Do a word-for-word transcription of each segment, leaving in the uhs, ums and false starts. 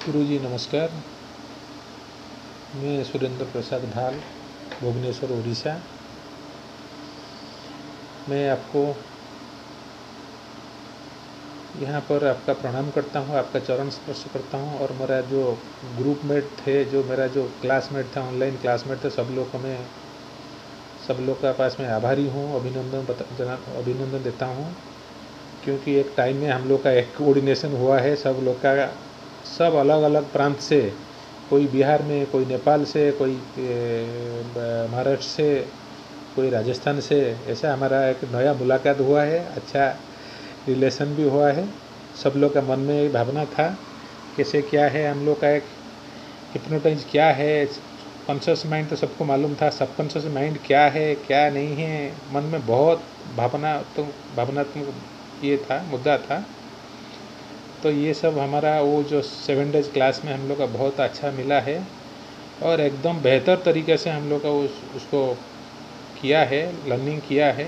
गुरुजी नमस्कार। मैं सुरेंद्र प्रसाद भाल, भुवनेश्वर उड़ीसा। मैं आपको यहाँ पर आपका प्रणाम करता हूँ, आपका चरण स्पर्श करता हूँ। और मेरा जो ग्रुप मेट थे, जो मेरा जो क्लासमेट था, ऑनलाइन क्लासमेट थे, सब लोग को मैं सब लोग का पास में आभारी हूँ, अभिनंदन बता अभिनंदन देता हूँ। क्योंकि एक टाइम में हम लोग का एक कोऑर्डिनेशन हुआ है, सब लोग का, सब अलग अलग प्रांत से, कोई बिहार में, कोई नेपाल से, कोई महाराष्ट्र से, कोई राजस्थान से, ऐसा हमारा एक नया मुलाकात हुआ है। अच्छा रिलेशन भी हुआ है। सब लोग का मन में एक भावना था कैसे क्या है हम लोग का एक हिप्नोटाइज क्या है। कॉन्शियस माइंड तो सबको मालूम था, सबकॉन्शियस माइंड क्या है क्या नहीं है, मन में बहुत भावना तो भावनात्मक ये था, मुद्दा था। तो ये सब हमारा वो जो सेवन डेज क्लास में हम लोग का बहुत अच्छा मिला है और एकदम बेहतर तरीके से हम लोग का उस उसको किया है, लर्निंग किया है।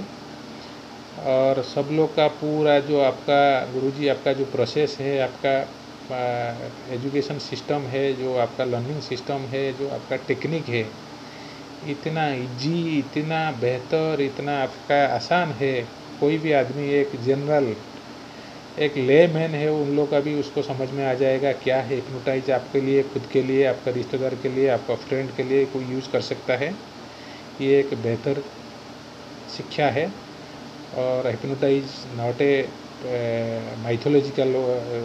और सब लोग का पूरा जो आपका गुरुजी आपका जो प्रोसेस है, आपका एजुकेशन सिस्टम है, जो आपका लर्निंग सिस्टम है, जो आपका टेक्निक है, इतना इजी, इतना बेहतर, इतना आपका आसान है। कोई भी आदमी, एक जनरल, एक ले मैन है, उन लोग का भी उसको समझ में आ जाएगा क्या है हिप्नोटाइज। आपके लिए, खुद के लिए, आपका रिश्तेदार के लिए, आपका फ्रेंड के लिए कोई यूज़ कर सकता है। ये एक बेहतर शिक्षा है। और hypnotise not a mythological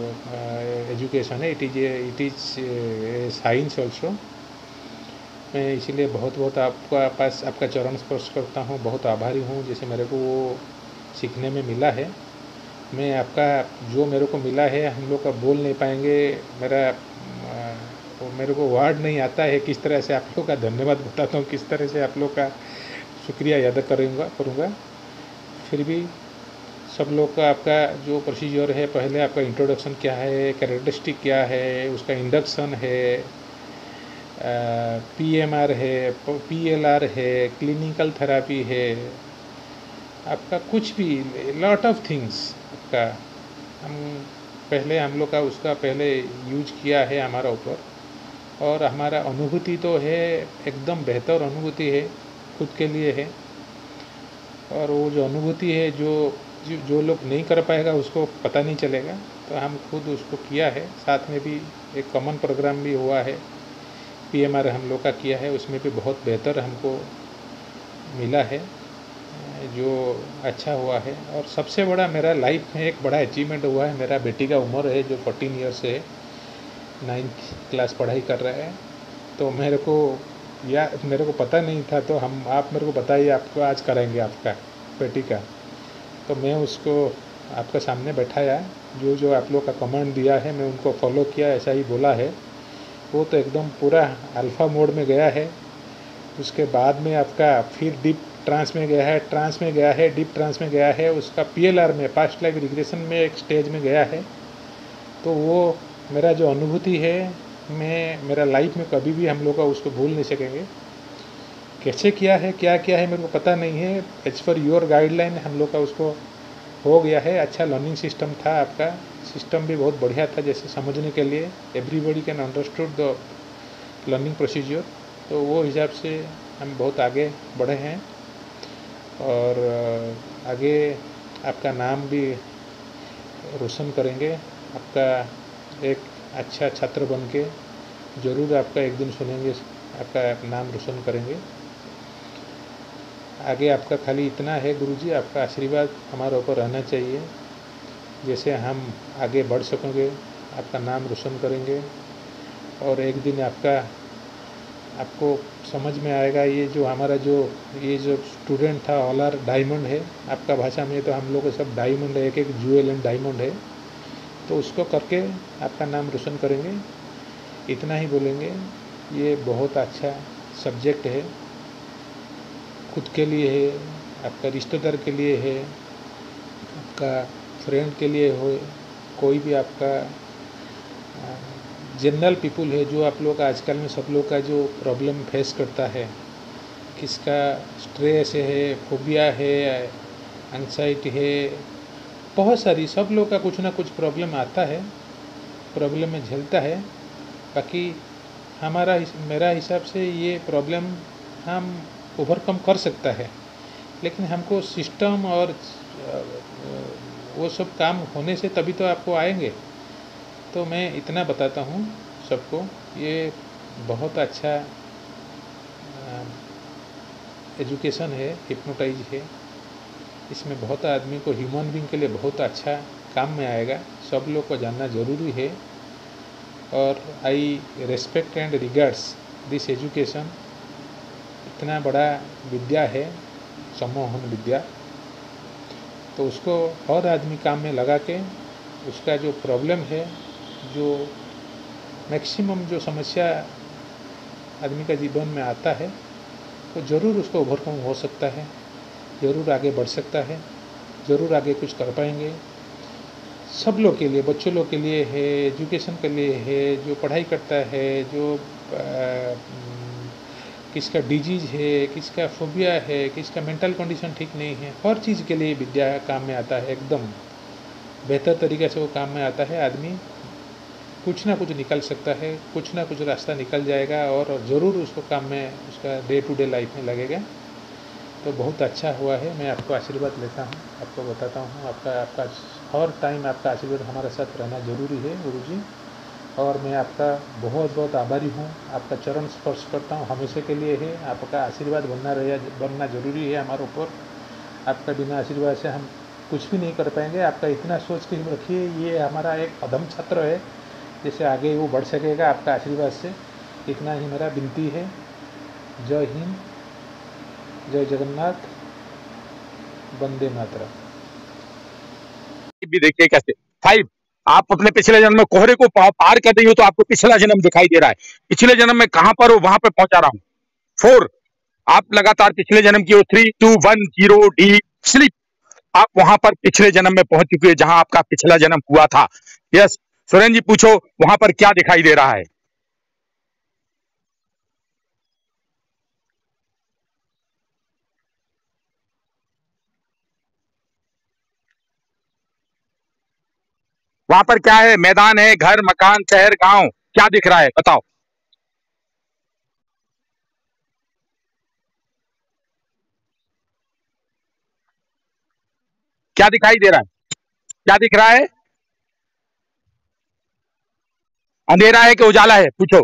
education है, it is it is science also. मैं इसीलिए बहुत बहुत आपका पास आपका चरण स्पर्श करता हूँ, बहुत आभारी हूँ जैसे मेरे को वो सीखने में मिला है। मैं आपका जो मेरे को मिला है, हम लोग का बोल नहीं पाएंगे, मेरा वो मेरे को वर्ड नहीं आता है किस तरह से आप लोग का धन्यवाद बताता हूँ, किस तरह से आप लोग का शुक्रिया याद करूँगा करूँगा फिर भी सब लोग का आपका जो प्रोसीजर है, पहले आपका इंट्रोडक्शन क्या है, कैरेक्टरिस्टिक क्या है, उसका इंडक्शन है, पीएमआर है, पीएलआर है, क्लिनिकल थेरापी है, आपका कुछ भी लॉट ऑफ थिंग्स आपका हम पहले हम लोग का उसका पहले यूज किया है हमारा ऊपर। और हमारा अनुभूति तो है, एकदम बेहतर अनुभूति है, खुद के लिए है। और वो जो अनुभूति है, जो जो, जो लोग नहीं कर पाएगा उसको पता नहीं चलेगा। तो हम खुद उसको किया है। साथ में भी एक कॉमन प्रोग्राम भी हुआ है, पीएमआर हम लोग का किया है, उसमें भी बहुत बेहतर हमको मिला है, जो अच्छा हुआ है। और सबसे बड़ा मेरा लाइफ में एक बड़ा अचीवमेंट हुआ है, मेरा बेटी का उम्र है जो फोर्टीन ईयर्स है, नाइन्थ क्लास पढ़ाई कर रहा है। तो मेरे को या मेरे को पता नहीं था, तो हम आप मेरे को बताइए, आपको आज कराएंगे आपका बेटी का। तो मैं उसको आपके सामने बैठाया, जो जो आप लोग का कमांड दिया है मैं उनको फॉलो किया, ऐसा ही बोला है। वो तो एकदम पूरा अल्फ़ा मोड में गया है। उसके बाद में आपका फिर डीप ट्रांस में गया है, ट्रांस में गया है, डीप ट्रांस में गया है, उसका पीएलआर में, पास्ट लाइफ रिग्रेशन में एक स्टेज में गया है। तो वो मेरा जो अनुभूति है, मैं मेरा लाइफ में कभी भी हम लोग का उसको भूल नहीं सकेंगे। कैसे किया है, क्या किया है, मेरे को पता नहीं है। एज पर योर गाइडलाइन हम लोग का उसको हो गया है। अच्छा लर्निंग सिस्टम था, आपका सिस्टम भी बहुत बढ़िया था, जैसे समझने के लिए everybody can understood the learning procedure. तो वो हिसाब से हम बहुत आगे बढ़े हैं। और आगे आपका नाम भी रोशन करेंगे। आपका एक अच्छा छात्र बन के ज़रूर आपका एक दिन सुनेंगे, आपका नाम रोशन करेंगे। आगे आपका खाली इतना है गुरुजी, आपका आशीर्वाद हमारे ऊपर रहना चाहिए, जैसे हम आगे बढ़ सकेंगे, आपका नाम रोशन करेंगे। और एक दिन आपका आपको समझ में आएगा, ये जो हमारा जो ये जो स्टूडेंट था ऑल आर डायमंड है, आपका भाषा में तो हम लोग सब डायमंड है, एक एक ज्वेल एंड डायमंड है। तो उसको करके आपका नाम रोशन करेंगे, इतना ही बोलेंगे। ये बहुत अच्छा सब्जेक्ट है, खुद के लिए है, आपका रिश्तेदार के लिए है, आपका फ्रेंड के लिए हो, कोई भी आपका जनरल पीपुल है, जो आप लोग आजकल में सब लोग का जो प्रॉब्लम फेस करता है, किसका स्ट्रेस है, फोबिया है, एंग्जाइटी है, बहुत सारी, सब लोग का कुछ ना कुछ प्रॉब्लम आता है, प्रॉब्लम में झेलता है। बाकी हमारा मेरा हिसाब से ये प्रॉब्लम हम ओवरकम कर सकता है, लेकिन हमको सिस्टम और वो सब काम होने से तभी तो आपको आएंगे। तो मैं इतना बताता हूँ सबको, ये बहुत अच्छा एजुकेशन है, हिप्नोटाइज है। इसमें बहुत आदमी को, ह्यूमन बीइंग के लिए बहुत अच्छा काम में आएगा। सब लोग को जानना ज़रूरी है। और I respect and regards this education. इतना बड़ा विद्या है, सम्मोहन विद्या, तो उसको हर आदमी काम में लगा के उसका जो प्रॉब्लम है, जो मैक्सिमम जो समस्या आदमी का जीवन में आता है, तो ज़रूर उसको ओवरकम हो सकता है, ज़रूर आगे बढ़ सकता है, ज़रूर आगे कुछ कर पाएंगे। सब लोग के लिए, बच्चों लोग के लिए है, एजुकेशन के लिए है, जो पढ़ाई करता है, जो आ, किसका डिजीज है, किसका फोबिया है, किसका मेंटल कंडीशन ठीक नहीं है, हर चीज़ के लिए विद्या काम में आता है। एकदम बेहतर तरीके से वो काम में आता है। आदमी कुछ ना कुछ निकल सकता है, कुछ ना कुछ रास्ता निकल जाएगा और ज़रूर उसको काम में, उसका डे टू डे लाइफ में लगेगा। तो बहुत अच्छा हुआ है। मैं आपको आशीर्वाद लेता हूँ, आपको बताता हूँ, आपका आपका हर टाइम आपका आशीर्वाद हमारे साथ रहना ज़रूरी है गुरुजी। और मैं आपका बहुत बहुत आभारी हूँ। आपका चरण स्पर्श करता हूँ, हमेशा के लिए है। आपका आशीर्वाद बनना रहे बनना ज़रूरी है हमारे ऊपर। आपका बिना आशीर्वाद से हम कुछ भी नहीं कर पाएंगे। आपका इतना सोच के रखिए, ये हमारा एक अदम छात्र है, जैसे आगे वो बढ़ सकेगा आपका आशीर्वाद से। इतना ही मेरा विनती है। जय हिंद, जय जगन्नाथ, वंदे मातरम। भी देखिए कैसे। फाइव, आप अपने पिछले जन्म में कोहरे को पार कर रही हो तो आपको पिछला जन्म दिखाई दे रहा है। पिछले जन्म में कहां पर हो वहां पर पहुंचा रहा हूं। फोर, आप लगातार पिछले जन्म की हो। Three two one zero deep sleep, आप वहां पर पिछले जन्म में पहुंच चुके हैं जहां आपका पिछला जन्म हुआ था। यस सुरेंद्र जी, पूछो वहां पर क्या दिखाई दे रहा है। वहां पर क्या है? मैदान है, घर, मकान, शहर, गांव, क्या दिख रहा है बताओ। क्या दिखाई दे रहा है? क्या दिख रहा है? अंधेरा है कि उजाला है? पूछो।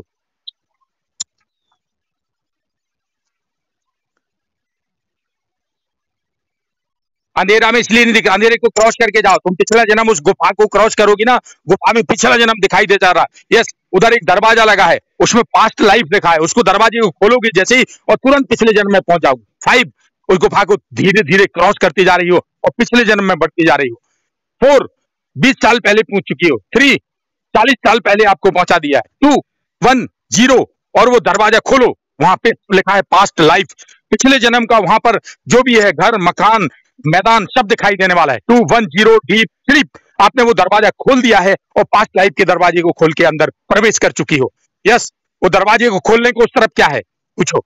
अंधेरा में इसलिए नहीं दिख रहा, अंधेरे को क्रॉस करके जाओ। तुम पिछला जन्म उस गुफा को क्रॉस करोगी ना, गुफा में पिछला जन्म दिखाई दे जा रहा है। यस, उधर एक दरवाजा लगा है, उसमें पास्ट लाइफ लिखा है। उसको दरवाजे को खोलोगी जैसे ही और तुरंत पिछले जन्म में पहुंच जाओगी। फाइव, उस गुफा को धीरे धीरे क्रॉस करती जा रही हो और पिछले जन्म में बढ़ती जा रही हो। फोर, बीस साल पहले पहुंच चुकी हो। थ्री, चालीस साल पहले आपको पहुंचा दिया है। टू, वन, जीरो, और वो दरवाजा खोलो, वहां पे लिखा है पास्ट लाइफ। पिछले जन्म का वहां पर जो भी है, घर, मकान, मैदान, सब दिखाई देने वाला है। Two one zero deep sleep, आपने वो दरवाजा खोल दिया है और पास्ट लाइफ के दरवाजे को खोल के अंदर प्रवेश कर चुकी हो। यस, वो दरवाजे को खोलने को उस तरफ क्या है? पूछो।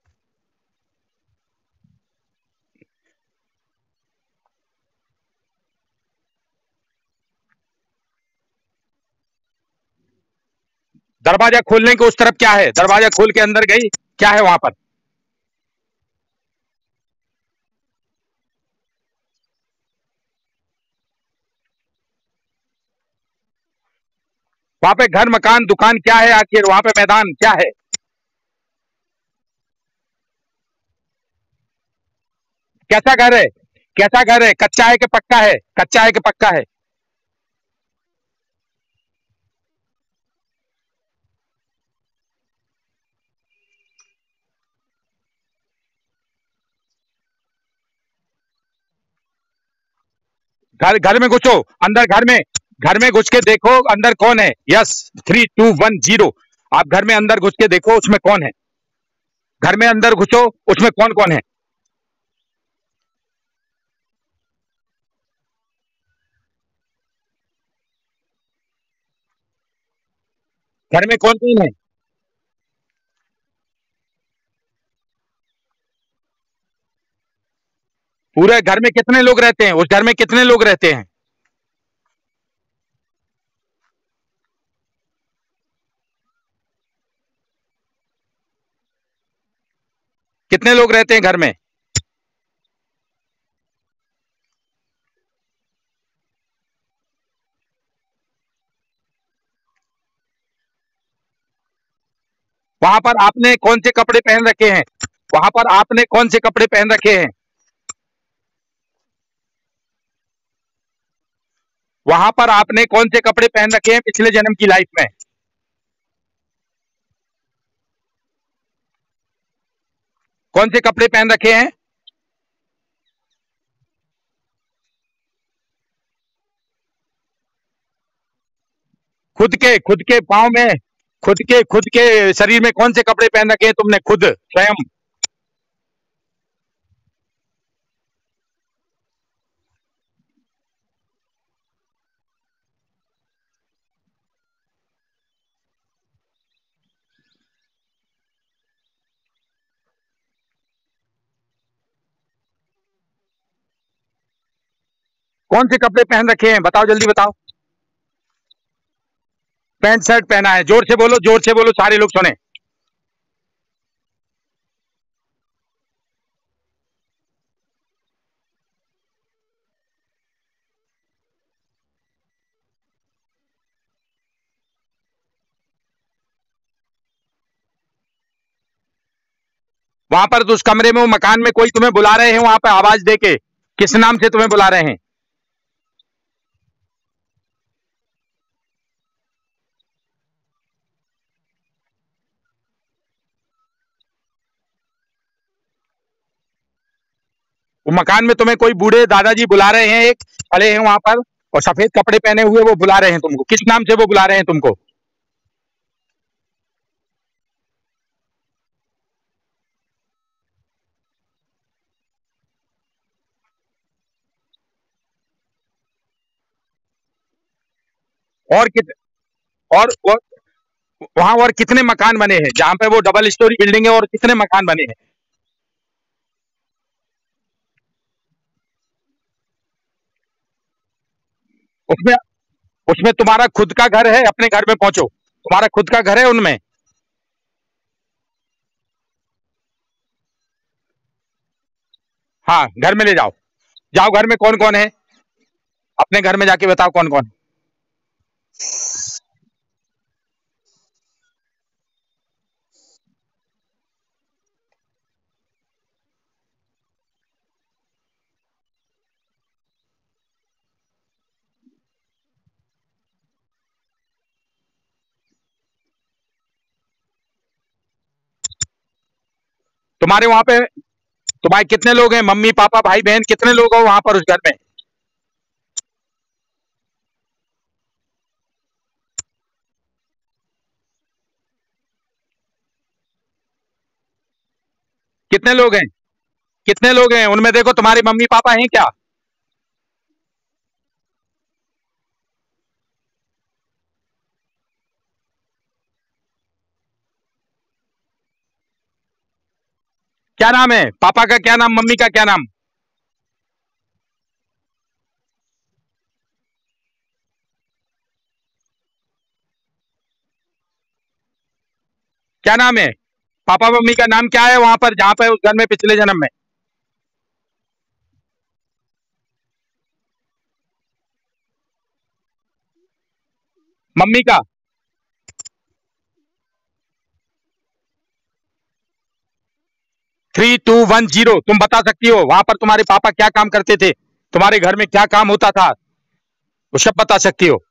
दरवाजा खोलने के उस तरफ क्या है? दरवाजा खोल के अंदर गई, क्या है वहां पर? वहां पे घर, मकान, दुकान क्या है? आखिर वहां पे मैदान क्या है? कैसा घर है? कैसा घर है? कच्चा है कि पक्का है? कच्चा है कि पक्का है? घर, घर में घुसो, अंदर घर में, घर में घुस के देखो अंदर कौन है। Yes, three two one zero, आप घर में अंदर घुस के देखो उसमें कौन है। घर में अंदर घुसो, उसमें कौन कौन है? घर में कौन कौन है? पूरे घर में कितने लोग रहते हैं? उस घर में कितने लोग रहते हैं? कितने लोग रहते हैं घर में? वहां पर आपने कौन से कपड़े पहन रखे हैं? वहां पर आपने कौन से कपड़े पहन रखे हैं? वहां पर आपने कौन से कपड़े पहन रखे हैं पिछले जन्म की लाइफ में? कौन से कपड़े पहन रखे हैं? खुद के खुद के पाँव में, खुद के खुद के शरीर में कौन से कपड़े पहन रखे हैं तुमने खुद स्वयं? कौन से कपड़े पहन रखे हैं बताओ, जल्दी बताओ। पैंट शर्ट पहना है। जोर से बोलो, जोर से बोलो, सारे लोग सुने। वहां पर तो उस कमरे में, वो मकान में कोई तुम्हें बुला रहे हैं वहां पर आवाज देके? किस नाम से तुम्हें बुला रहे हैं? वो मकान में तुम्हें कोई बूढ़े दादाजी बुला रहे हैं, एक खड़े हैं वहां पर और सफेद कपड़े पहने हुए, वो बुला रहे हैं तुमको। किस नाम से वो बुला रहे हैं तुमको? और कित और, और वहां और कितने मकान बने हैं जहां पे वो डबल स्टोरी बिल्डिंग है, और कितने मकान बने हैं? उसमें उसमें तुम्हारा खुद का घर है? अपने घर में पहुंचो, तुम्हारा खुद का घर है उनमें? हाँ, घर में ले जाओ। जाओ, घर में कौन कौन है? अपने घर में जाके बताओ कौन कौन है। तुम्हारे वहां पे तुम्हारे कितने लोग हैं? मम्मी पापा भाई बहन कितने लोग हो वहां पर उस घर में? कितने लोग हैं? कितने लोग हैं उनमें? देखो तुम्हारे मम्मी पापा हैं क्या? क्या नाम है पापा का? क्या नाम? मम्मी का क्या नाम? क्या नाम है? पापा मम्मी का नाम क्या है वहां पर जहां पर उस घर में पिछले जन्म में? मम्मी का? थ्री टू वन जीरो, तुम बता सकती हो वहां पर तुम्हारे पापा क्या काम करते थे? तुम्हारे घर में क्या काम होता था? वो सब बता सकती हो?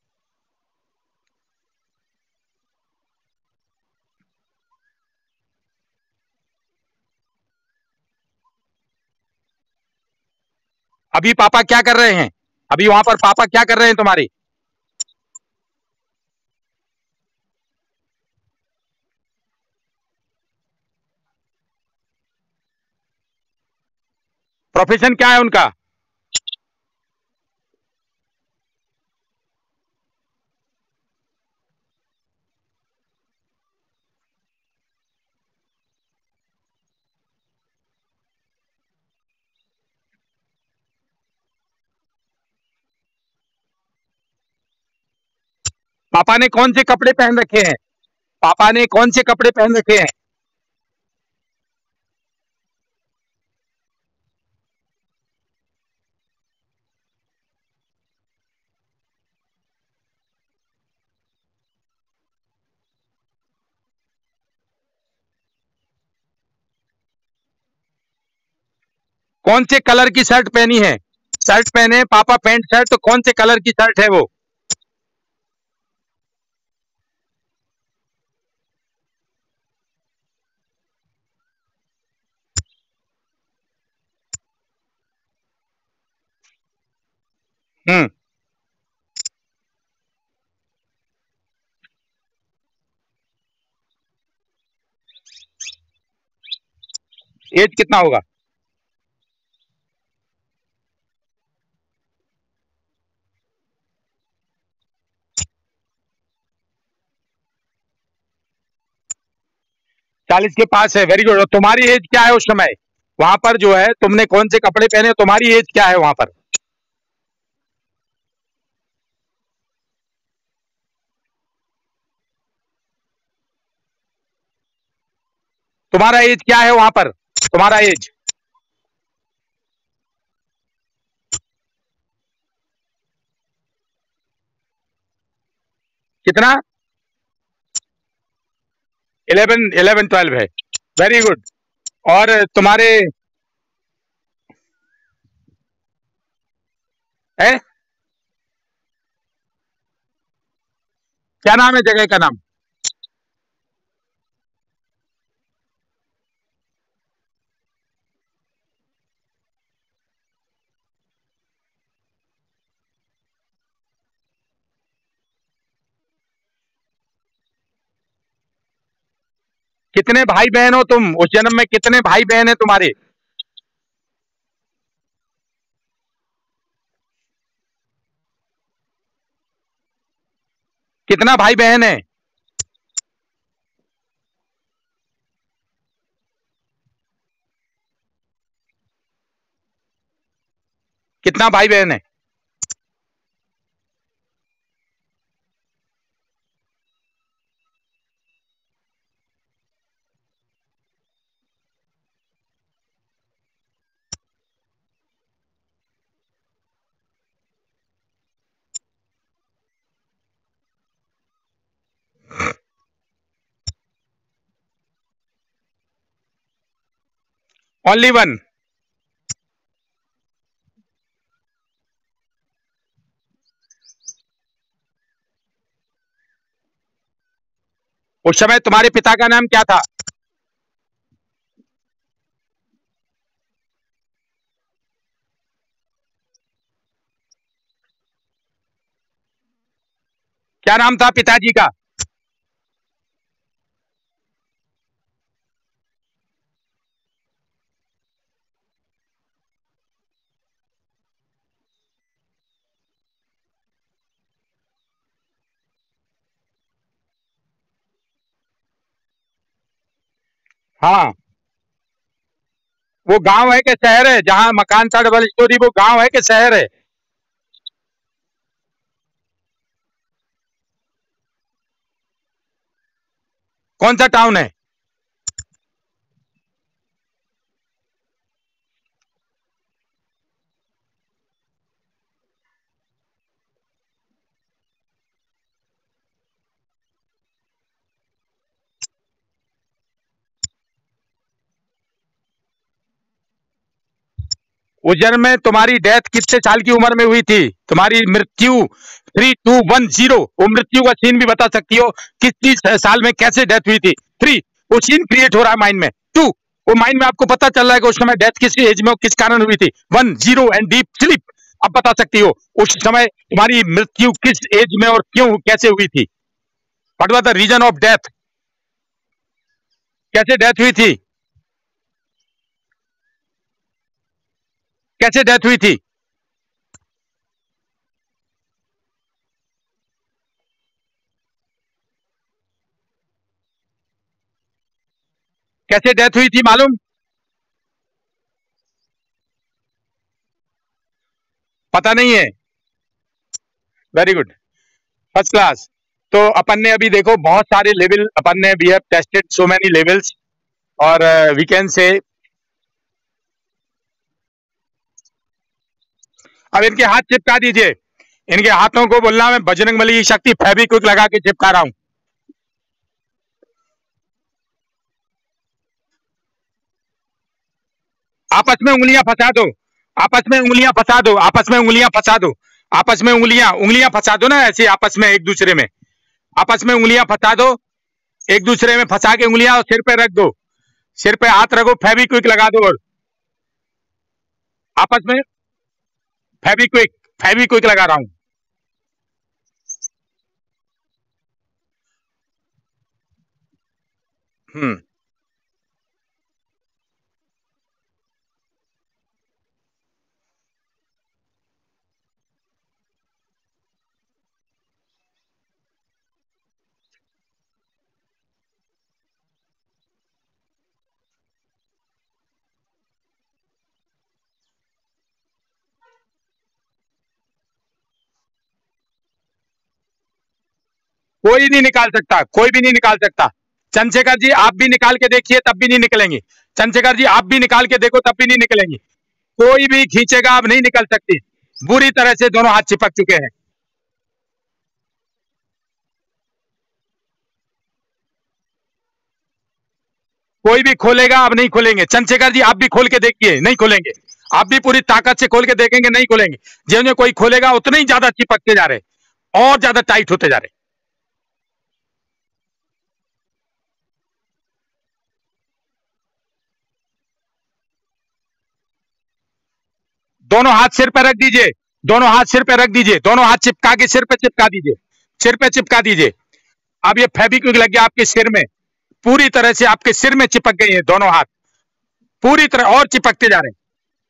अभी पापा क्या कर रहे हैं? अभी वहां पर पापा क्या कर रहे हैं तुम्हारे? प्रोफेशन क्या है उनका? पापा ने कौन से कपड़े पहन रखे हैं? पापा ने कौन से कपड़े पहन रखे हैं? कौन से कलर की शर्ट पहनी है? शर्ट पहने पापा, पैंट शर्ट, तो कौन से कलर की शर्ट है वो? हम्म। एज कितना होगा? चालीस के पास है, वेरी गुड। और तुम्हारी एज क्या है उस समय? वहां पर जो है तुमने कौन से कपड़े पहने, तुम्हारी एज क्या है वहां पर? तुम्हारा एज क्या है वहां पर? तुम्हारा एज कितना? इलेवन, इलेवन ट्वेल्व है, वेरी गुड। और तुम्हारे है क्या नाम है जगह का नाम? कितने भाई बहन हो तुम? उस जन्म में कितने भाई बहन है तुम्हारे? कितना भाई बहन है? कितना भाई बहन है? Only one? उस समय तुम्हारे पिता का नाम क्या था? क्या नाम था पिताजी का? हाँ। वो गांव है कि शहर है जहां मकान था डबल स्टोरी? वो गांव है कि शहर है? कौन सा टाउन है? उस जन्म में तुम्हारी डेथ कितने साल की उम्र में हुई थी? तुम्हारी मृत्यु थ्री टू वन जीरो, वो मृत्यु का सीन भी बता सकती हो? कितनी साल में कैसे डेथ हुई थी? थ्री, वो सीन क्रिएट हो रहा है माइंड में। टू, वो माइंड में आपको पता चल रहा है कि उस समय डेथ किस एज में किस कारण हुई थी। One zero and deep sleep, अब बता सकती हो उस समय तुम्हारी मृत्यु किस एज में और क्यों कैसे हुई थी? What was the reason of death? कैसे डेथ हुई थी? कैसे डेथ हुई थी? कैसे डेथ हुई थी मालूम? पता नहीं है? Very good, first class. तो अपन ने अभी देखो बहुत सारे लेवल अपन ने we have tested so many levels, और वी कैन से अब इनके हाथ चिपका दीजिए। इनके हाथों को बोलना मैं बजरंगबली की शक्ति फेविक्विक लगा के चिपका रहा हूं। आपस में उंगलियां फंसा दो, आपस में उंगलियां फंसा दो, आपस में उंगलियां फंसा दो, आपस में उंगलियां उंगलियां फंसा दो ना, ऐसे आपस में एक दूसरे में, आपस में उंगलियां फंसा दो, एक दूसरे में फंसा के उंगलियां सिर पे रख दो, सिर पे हाथ रखो, फेविक्विक लगा दो, और आपस में फेविक्विक फेविक्विक लगा रहा हूं। हम्म कोई नहीं निकाल सकता, कोई भी नहीं निकाल सकता। चंद्रशेखर जी आप भी निकाल के देखिए तब भी नहीं निकलेंगे। चंद्रशेखर जी आप भी निकाल के देखो तब भी नहीं निकलेंगे। कोई भी खींचेगा अब नहीं निकल सकती। बुरी तरह से दोनों हाथ चिपक चुके हैं। कोई भी खोलेगा अब नहीं खोलेंगे। चंद्रशेखर जी आप भी खोल के देखिए, नहीं खोलेंगे। आप भी पूरी ताकत से खोल के देखेंगे, नहीं खोलेंगे। जो जो कोई खोलेगा उतने ही ज्यादा चिपकते जा रहे, और ज्यादा टाइट होते जा रहे। दोनों हाथ सिर पे रख दीजिए, दोनों हाथ सिर पे रख दीजिए, दोनों हाथ चिपका के सिर पे चिपका दीजिए, सिर पे चिपका दीजिए। अब ये फेविक्विक लग गया आपके सिर में, पूरी तरह से आपके सिर में चिपक गई है दोनों हाथ, पूरी तरह और चिपकते जा रहे हैं।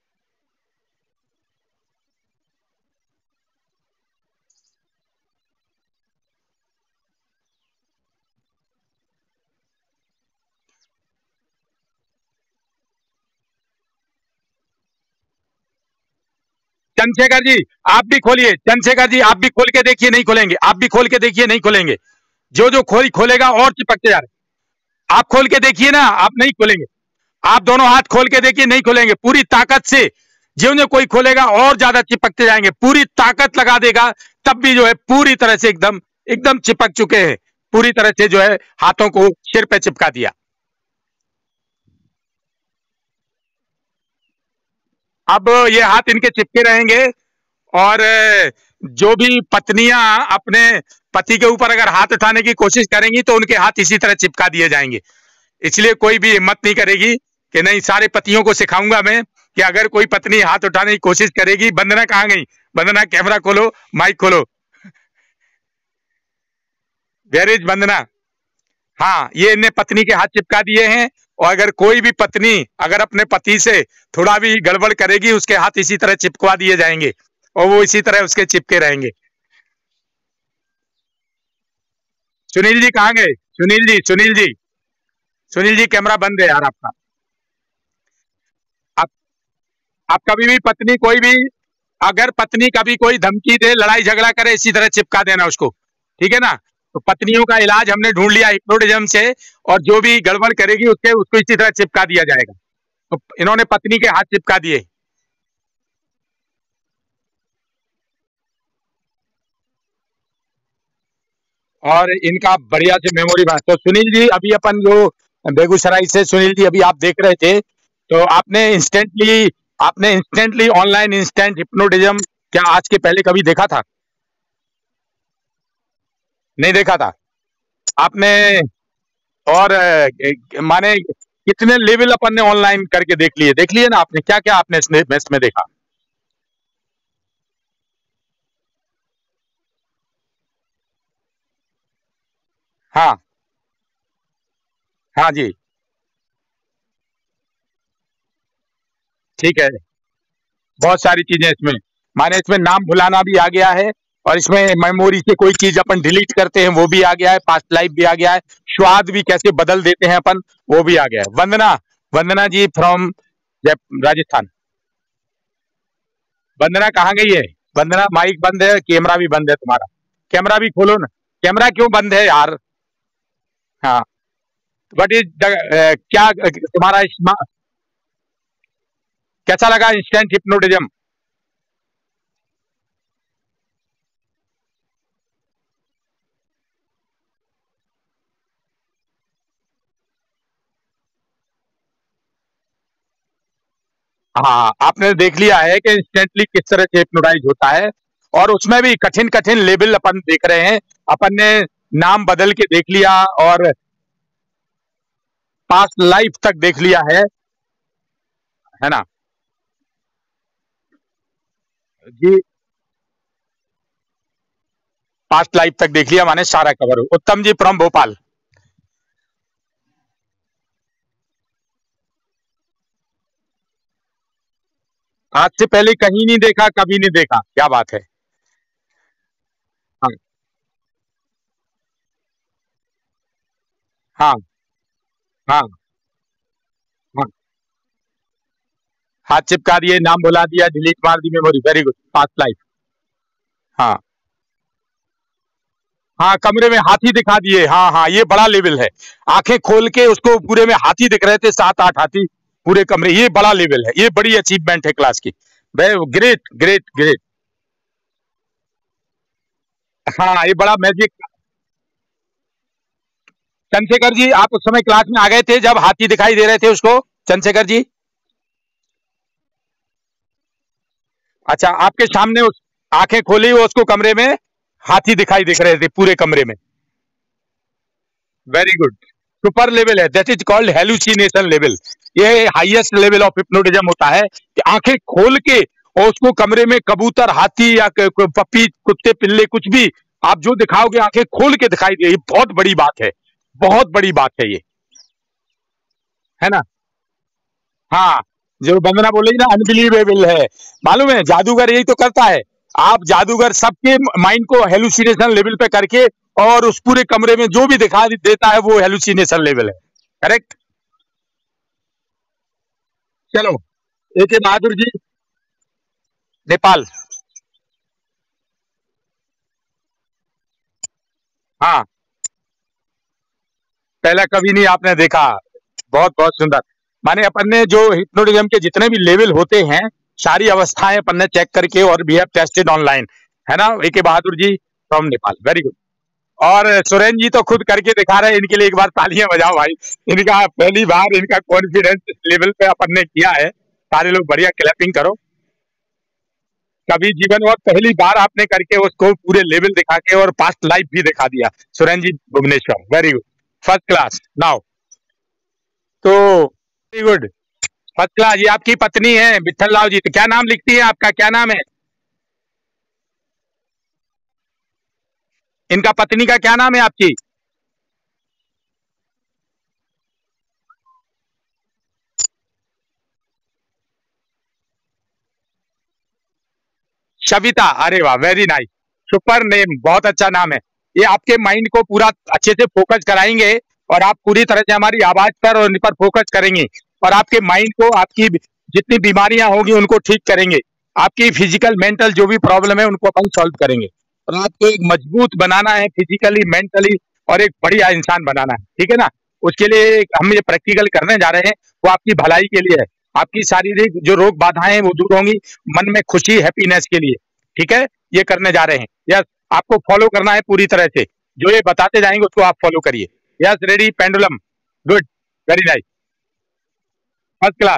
चंद्रशेखर जी आप भी खोलिए, चंद्रशेखर जी आप भी खोल के देखिए, नहीं खोलेंगे। आप भी खोल के देखिए, नहीं खोलेंगे। जो जो खोल खोलेगा और चिपकते जा रहे। आप खोल के देखिए ना, आप नहीं खोलेंगे। आप दोनों हाथ खोल के देखिए, नहीं खोलेंगे। पूरी ताकत से जो जो कोई खोलेगा और ज्यादा चिपकते जाएंगे। पूरी ताकत लगा देगा तब भी जो है पूरी तरह से एकदम एकदम चिपक चुके हैं। पूरी तरह से जो है हाथों को सिर पे चिपका दिया। अब ये हाथ इनके चिपके रहेंगे, और जो भी पत्नियां अपने पति के ऊपर अगर हाथ उठाने की कोशिश करेंगी तो उनके हाथ इसी तरह चिपका दिए जाएंगे। इसलिए कोई भी हिम्मत नहीं करेगी कि नहीं, सारे पतियों को सिखाऊंगा मैं कि अगर कोई पत्नी हाथ उठाने की कोशिश करेगी। वंदना कहाँ गई? वंदना कैमरा खोलो, माइक खोलो। Where is Vandana? हाँ, ये इनने पत्नी के हाथ चिपका दिए हैं। और अगर कोई भी पत्नी अगर अपने पति से थोड़ा भी गड़बड़ करेगी, उसके हाथ इसी तरह चिपकवा दिए जाएंगे, और वो इसी तरह उसके चिपके रहेंगे। सुनील जी कहाँ गए? सुनील जी, सुनील जी, सुनील जी कैमरा बंद है यार आपका। आप आप कभी भी पत्नी कोई भी, अगर पत्नी कभी कोई धमकी दे, लड़ाई झगड़ा करे, इसी तरह चिपका देना उसको। ठीक है ना? तो पत्नियों का इलाज हमने ढूंढ लिया हिप्नोटिज्म से, और जो भी गड़बड़ करेगी उसके उसको इसी तरह चिपका दिया जाएगा। तो इन्होंने पत्नी के हाथ चिपका दिए। और इनका बढ़िया से मेमोरी बना। तो सुनील जी अभी अपन जो बेगूसराय से सुनील जी अभी आप देख रहे थे, तो आपने इंस्टेंटली आपने इंस्टेंटली ऑनलाइन इंस्टेंट हिप्नोटिज्म क्या आज के पहले कभी देखा था? नहीं देखा था आपने? और अ, माने कितने लेवल अपन ने ऑनलाइन करके देख लिए देख लिए ना आपने? क्या क्या आपने इसमें इसमें देखा? हाँ, हाँ जी, ठीक है। बहुत सारी चीजें इसमें, माने इसमें नाम भुलाना भी आ गया है, और इसमें मेमोरी से कोई चीज अपन डिलीट करते हैं वो भी आ गया है, पास्ट लाइफ भी आ गया है, स्वाद भी कैसे बदल देते हैं अपन वो भी आ गया है। वंदना, वंदना जी फ्रॉम राजस्थान। वंदना कहाँ गई है? वंदना माइक बंद है, कैमरा भी बंद है तुम्हारा। कैमरा भी खोलो ना। कैमरा क्यों बंद है यार? हाँ, वट इज क्या तुम्हारा इसमा- कैसा लगा इंस्टेंट हिप्नोटिज्म? हाँ, आपने देख लिया है कि इंस्टेंटली किस तरह से हिप्नोटाइज होता है, और उसमें भी कठिन कठिन लेवल अपन देख रहे हैं। अपन ने नाम बदल के देख लिया और पास्ट लाइफ तक देख लिया है है ना जी। पास्ट लाइफ तक देख लिया माने सारा कवर हो। उत्तम जी फ्रॉम भोपाल। आज से पहले कहीं नहीं देखा, कभी नहीं देखा, क्या बात है। हाँ हाँ हाँ हाँ। हाथ चिपका दिए, नाम बुला दिया, डिलीट मार दी memory, very good, past life. हाँ हाँ, कमरे में हाथी दिखा दिए, हाँ हाँ, ये बड़ा लेवल है। आंखें खोल के उसको पूरे में हाथी दिख रहे थे, सात आठ हाथी पूरे कमरे, ये बड़ा लेवल है, ये बड़ी अचीवमेंट है क्लास की। Great great great. हाँ, ये बड़ा मैजिक। चंद्रशेखर जी, आप उस समय क्लास में आ गए थे जब हाथी दिखाई दे रहे थे उसको, चंद्रशेखर जी? अच्छा, आपके सामने उस आंखें खोली, वो उसको कमरे में हाथी दिखाई दिख रहे थे पूरे कमरे में। वेरी गुड, सुपर लेवल है, that is called hallucination level. ये हाईएस्ट लेवल ऑफ हिप्नोटिज्म होता है कि आंखें खोल के और उसको कमरे में कबूतर, हाथी या क- क- पपी, कुत्ते, पिल्ले, कुछ भी आप जो दिखाओगे आंखें खोल के दिखाई दे, ये बहुत बड़ी बात है, बहुत बड़ी बात है ये, है ना। हाँ, जो वंदना बोलेगी ना, अनबिलीवेबल है। मालूम है, जादूगर यही तो करता है। आप जादूगर सबके माइंड को हेलुसिनेशन लेवल पे करके, और उस पूरे कमरे में जो भी दिखा देता है वो हेलुसिनेशन लेवल है। करेक्ट। चलो, ए के बहादुर जी, नेपाल। हाँ, पहला कभी नहीं आपने देखा। बहुत बहुत सुंदर। माने अपन ने जो हिप्नोटिज्म के जितने भी लेवल होते हैं, सारी अवस्थाएं अपन ने चेक करके, और वी हैव टेस्टेड ऑनलाइन, है ना। A K Bahadur ji from Nepal, very good. और सुरेन जी तो खुद करके दिखा रहे हैं, इनके लिए एक बार तालियां बजाओ भाई। इनका पहली बार इनका कॉन्फिडेंस इस लेवल पे अपन ने किया है। सारे लोग बढ़िया क्लैपिंग करो। कभी जीवन और पहली बार आपने करके उसको पूरे लेवल दिखा के और पास्ट लाइफ भी दिखा दिया। Suren ji Bhubaneswar, very good, first class now. तो वेरी गुड, फर्स्ट क्लास। ये आपकी पत्नी है विठल राव जी, तो क्या नाम लिखती है आपका, क्या नाम है इनका, पत्नी का क्या नाम है आपकी? शविता, अरे वाह, वेरी नाइस, सुपर नेम, बहुत अच्छा नाम है। ये आपके माइंड को पूरा अच्छे से फोकस कराएंगे, और आप पूरी तरह से हमारी आवाज पर और इन पर फोकस करेंगे, और आपके माइंड को, आपकी जितनी बीमारियां होगी उनको ठीक करेंगे, आपकी फिजिकल मेंटल जो भी प्रॉब्लम है उनको अपन सॉल्व करेंगे, और आपको एक मजबूत बनाना है फिजिकली, मेंटली, और एक बढ़िया इंसान बनाना है, ठीक है ना। उसके लिए हम ये प्रैक्टिकल करने जा रहे हैं, वो आपकी भलाई के लिए है। आपकी शारीरिक जो रोग बाधाएं हैं वो दूर होंगी, मन में खुशी, हैप्पीनेस के लिए, ठीक है। ये करने जा रहे हैं, यस। आपको फॉलो करना है पूरी तरह से, जो ये बताते जाएंगे उसको आप फॉलो करिए। Yes, ready, pendulum, good, very nice, first class.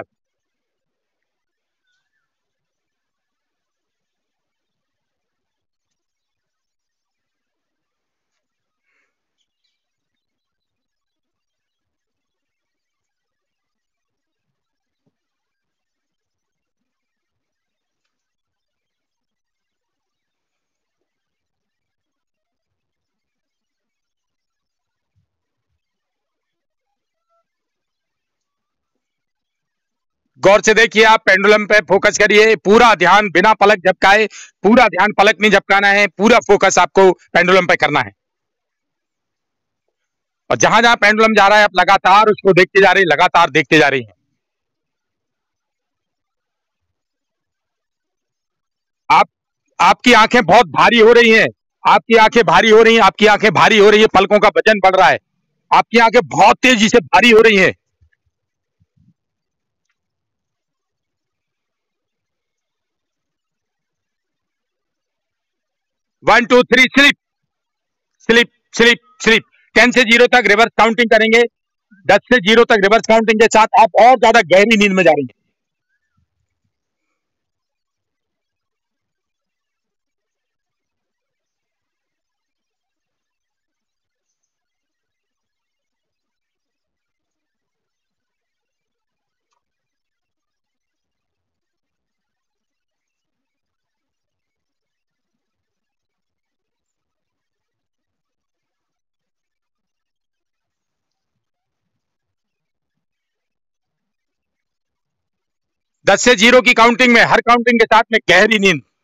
गौर से देखिए, आप पेंडुलम पे फोकस करिए, पूरा ध्यान बिना पलक झपकाए, पूरा ध्यान, पलक नहीं झपकाना है, पूरा फोकस आपको पेंडुलम पे करना है। और जहां जहां पेंडुलम जा रहा है आप लगातार उसको देखते जा रही, लगातार देखते जा रही हैं। आप, आपकी आंखें बहुत भारी हो रही हैं, आपकी आंखें भारी हो रही हैं, आपकी आंखें भारी हो रही है, पलकों का वजन बढ़ रहा है, आपकी आंखें बहुत तेजी से भारी हो रही हैं। One two three, sleep, sleep, sleep, sleep. Ten से जीरो तक रिवर्स काउंटिंग करेंगे, दस से जीरो तक रिवर्स काउंटिंग के साथ आप और ज्यादा गहरी नींद में जा रही हैं। दस से जीरो की काउंटिंग में, हर काउंटिंग के साथ में गहरी नींद।